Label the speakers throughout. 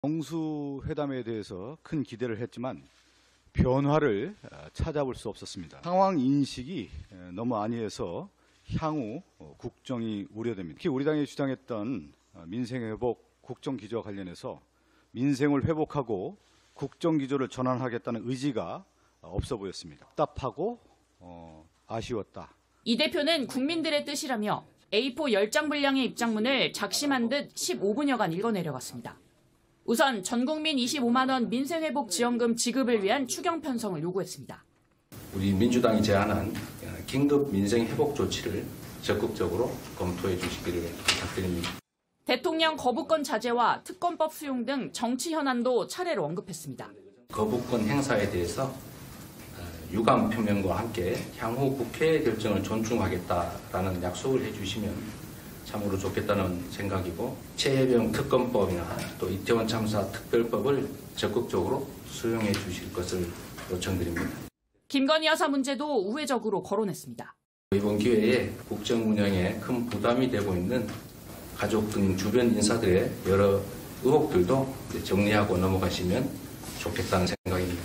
Speaker 1: 정수회담에 대해서 큰 기대를 했지만 변화를 찾아볼 수 없었습니다. 상황 인식이 너무 안이해서 향후 국정이 우려됩니다. 특히 우리 당이 주장했던 민생회복, 국정기조와 관련해서 민생을 회복하고 국정기조를 전환하겠다는 의지가 없어 보였습니다. 답답하고 아쉬웠다.
Speaker 2: 이 대표는 국민들의 뜻이라며 A4 10장 분량의 입장문을 작심한 듯 15분여간 읽어내려갔습니다. 우선 전 국민 25만 원 민생회복 지원금 지급을 위한 추경 편성을 요구했습니다.
Speaker 3: 우리 민주당이 제안한 긴급 민생회복 조치를 적극적으로 검토해 주시기를 부탁드립니다.
Speaker 2: 대통령 거부권 자제와 특검법 수용 등 정치 현안도 차례로 언급했습니다.
Speaker 3: 거부권 행사에 대해서 유감 표명과 함께 향후 국회의 결정을 존중하겠다라는 약속을 해주시면 참으로 좋겠다는 생각이고, 최혜병 특검법이나 또 이태원 참사 특별법을 적극적으로 수용해 주실 것을 요청드립니다.
Speaker 2: 김건희 여사 문제도 우회적으로 거론했습니다.
Speaker 3: 이번 기회에 국정 운영에 큰 부담이 되고 있는 가족 등 주변 인사들의 여러 의혹들도 정리하고 넘어가시면 좋겠다는 생각입니다.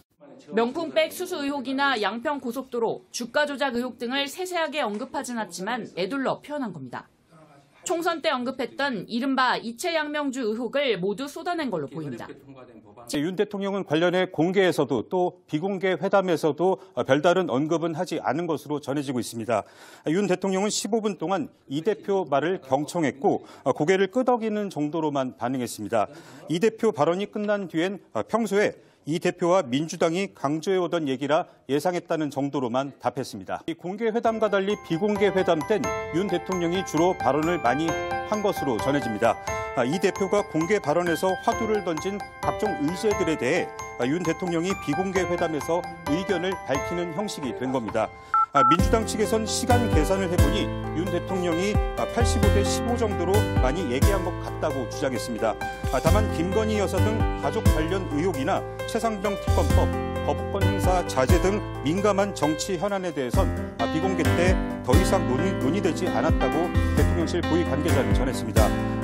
Speaker 2: 명품백 수수 의혹이나 양평 고속도로, 주가 조작 의혹 등을 세세하게 언급하진 않았지만 애둘러 표현한 겁니다. 총선 때 언급했던 이른바 이채양명주 의혹을 모두 쏟아낸 걸로 보입니다.
Speaker 4: 윤 대통령은 관련해 공개에서도 또 비공개 회담에서도 별다른 언급은 하지 않은 것으로 전해지고 있습니다. 윤 대통령은 15분 동안 이 대표 말을 경청했고 고개를 끄덕이는 정도로만 반응했습니다. 이 대표 발언이 끝난 뒤엔 평소에 이 대표와 민주당이 강조해오던 얘기라 예상했다는 정도로만 답했습니다. 이 공개 회담과 달리 비공개 회담 땐 윤 대통령이 주로 발언을 많이 한 것으로 전해집니다. 이 대표가 공개 발언에서 화두를 던진 각종 의제들에 대해 윤 대통령이 비공개 회담에서 의견을 밝히는 형식이 된 겁니다. 민주당 측에선 시간 계산을 해보니 윤 대통령이 85대 15 정도로 많이 얘기한 것 같다고 주장했습니다. 다만 김건희 여사 등 가족 관련 의혹이나 최상병 특검법, 거부권 행사 자제 등 민감한 정치 현안에 대해선 비공개 때 더 이상 논의되지 않았다고 대통령실 고위 관계자는 전했습니다.